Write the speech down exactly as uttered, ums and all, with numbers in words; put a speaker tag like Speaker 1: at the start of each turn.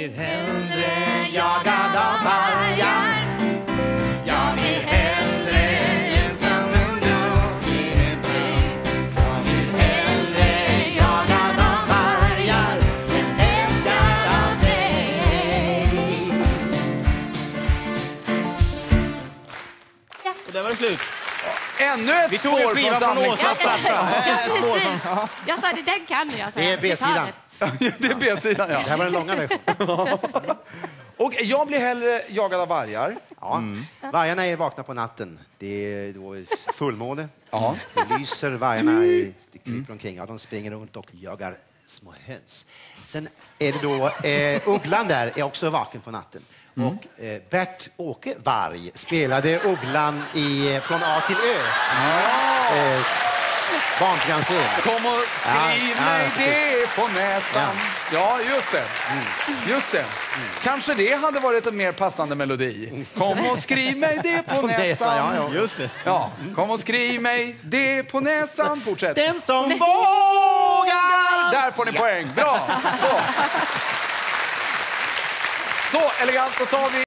Speaker 1: blir hellre jagad av vargar. Jag blir hellre ensam under sin brunn. Jag blir hellre jagad av vargar än älskad av dig. Och det var slut.
Speaker 2: Ännu ett
Speaker 1: Vi tog en skiva från Åsas platta.
Speaker 3: Precis. Jag sa det, den kan jag säga.
Speaker 1: Det är B-sidan.
Speaker 2: Det är B-sidan, ja.
Speaker 1: Det här var den långa versionen.
Speaker 2: Och jag blir hellre jagad av vargar.
Speaker 1: Ja. Mm. Vargarna är vakna på natten. Det är då fullmåne.
Speaker 2: Ja.
Speaker 1: Det lyser, vargarna i, det kryper omkring. Ja, de springer runt och jagar små höns. Sen är det då eh, ugglan där är också vaken på natten. Mm. Och eh, Bert-Åke Varg spelade ugglan i Från A till Ö.
Speaker 2: Ja.
Speaker 1: Eh, Barnprogramserien.
Speaker 2: Kom och skriv
Speaker 1: Ja,
Speaker 2: mig
Speaker 1: ja,
Speaker 2: det på näsan. Ja, just det. Just det. Mm. Kanske det hade varit en mer passande melodi. Kom och skriv mig det på näsan.
Speaker 1: Ja, ja. Just det.
Speaker 2: Ja, kom och skriv mig det på näsan. Fortsätt.
Speaker 1: Den som vågar!
Speaker 2: Där får ni poäng. Bra. Så, Så elegant, då tar vi